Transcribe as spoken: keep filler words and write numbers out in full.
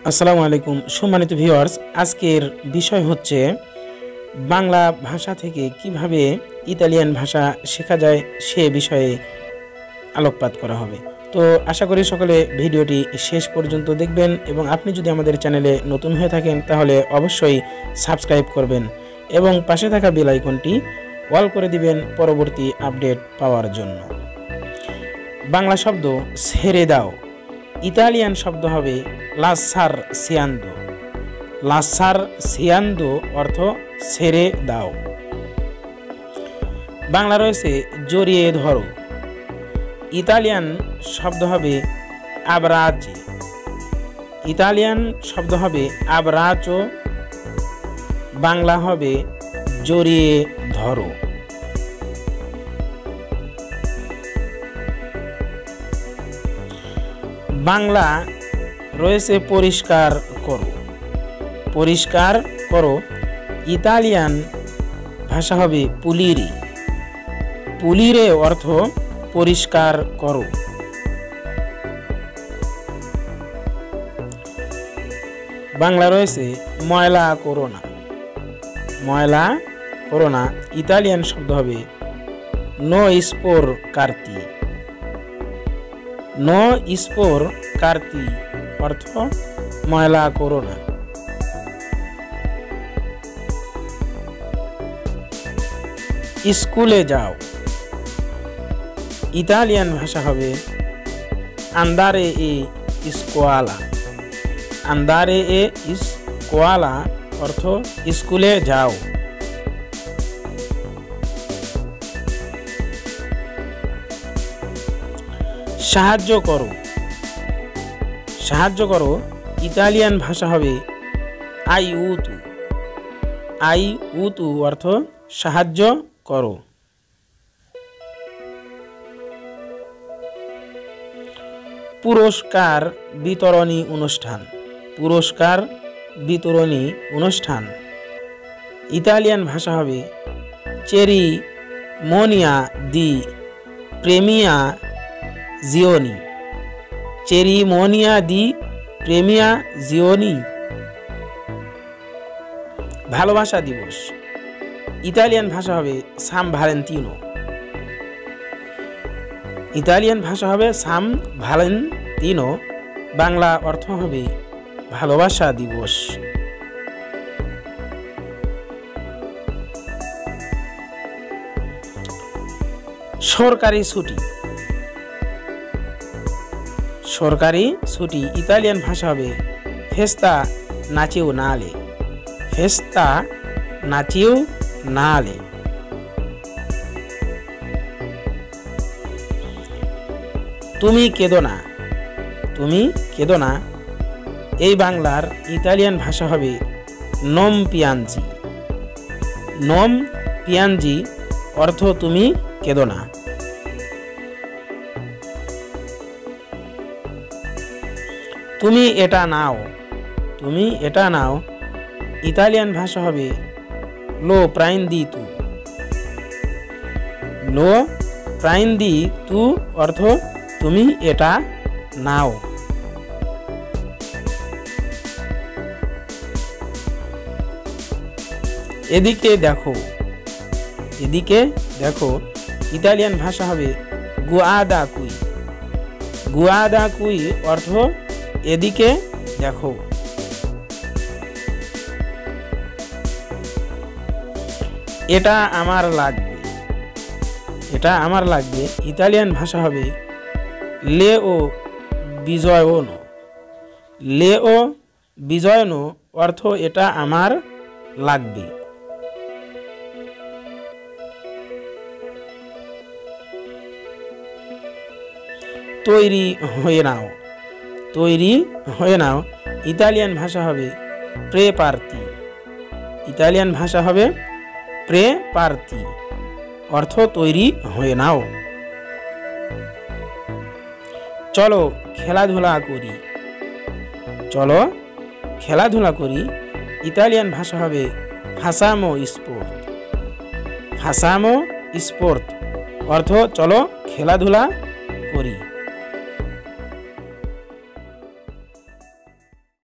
আসসালামু আলাইকুম সম্মানিত ভিউয়ার্স, আজকের বিষয় হচ্ছে বাংলা ভাষা থেকে কিভাবে ইতালিয়ান ভাষা শেখা যায় সে বিষয়ে আলোকপাত করা হবে। তো আশা করি সকলে ভিডিওটি শেষ পর্যন্ত দেখবেন এবং আপনি যদি আমাদের চ্যানেলে নতুন হয়ে থাকেন তাহলে অবশ্যই সাবস্ক্রাইব করবেন এবং পাশে থাকা বেল আইকনটি অল করে দিবেন পরবর্তী আপডেট পাওয়ার জন্য। বাংলা শব্দ ছেড়ে দাও, ইতালিয়ান শব্দ হবে লাসার সিয়ান্দো। লাসার সিয়ান্দো অর্থ ছেড়ে দাও। বাংলা রয়েছে জড়িয়ে ধরো, ইতালিয়ান শব্দ হবে আব্রাচে। ইতালিয়ান শব্দ হবে আব্রাচো, বাংলা হবে জড়িয়ে ধরো। বাংলা রয়েছে পরিষ্কার করো। পরিষ্কার করো, ইতালিয়ান ভাষা হবে পুলিরি। পুলিরে অর্থ পরিষ্কার করো। বাংলা রয়েছে ময়লা করো না। ময়লা করো না, ইতালিয়ান শব্দ হবে নো স্পোর কার্তি। নো স্পোর কার্তি অর্থ ময়লা করো না। স্কুলে যাও, ইতালিয়ান ভাষা হবে আন্দারে এ স্কোয়ালা। আন্দারে এ স্কোয়ালা অর্থ স্কুলে যাও। সাহায্য করো। সাহায্য করো, ইতালিয়ান ভাষা হবে আই উতু। আই উতু অর্থ সাহায্য করো। পুরস্কার বিতরণী অনুষ্ঠান। পুরস্কার বিতরণী অনুষ্ঠান, ইতালিয়ান ভাষা হবে চেরি মোনিয়া দি প্রেমিয়া জিওনি। চেরিমোনিয়া দি প্রেমিয়া জিওনি। ভালোবাসা দিবস, ইতালিয়ান ভাষা হবে সাম ভ্যালেন্টিনো। ইতালিয়ান ভাষা হবে সাম ভ্যালেন্টিনো, বাংলা অর্থ হবে ভালোবাসা দিবস। সরকারি ছুটি। সরকারি ছুটি, ইতালিয়ান ভাষা হবে ফেস্তা নাচিও নালে। ফেস্তা নাচিও নালে। তুমি কেঁদো না। তুমি কেঁদো না, এই বাংলার ইতালিয়ান ভাষা হবে নম পিয়ানজি। নম পিয়ানজি অর্থ তুমি কেঁদো না। তুমি এটা নাও। তুমি এটা নাও, ইতালিয়ান ভাষা হবে লো প্রাইন্দি তু। লো প্রাইন্দি তু অর্থ তুমি এটা নাও। এদিকে দেখো। এদিকে দেখো, ইতালিয়ান ভাষা হবে গুয়াদা কুই। গুয়াদা কুই অর্থ এদিকে দেখো। এটা আমার লাগবে। এটা আমার লাগবে, ইতালিয়ান ভাষা হবে লেও বিজয়নো। লেও বিজয়নো অর্থ এটা আমার লাগবে। তৈরি হয়ে নাও। তৈরি হয়ে নাও, ইতালিয়ান ভাষা হবে প্রে পার্তি। ইতালিয়ান ভাষা হবে প্রে পার্তি অর্থ তৈরি হয়ে নাও। চলো খেলাধুলা করি। চলো খেলাধুলা করি, ইতালিয়ান ভাষা হবে ফাসামো স্পোর্ট। ফাসামো স্পোর্ট অর্থ চলো খেলাধুলা করি।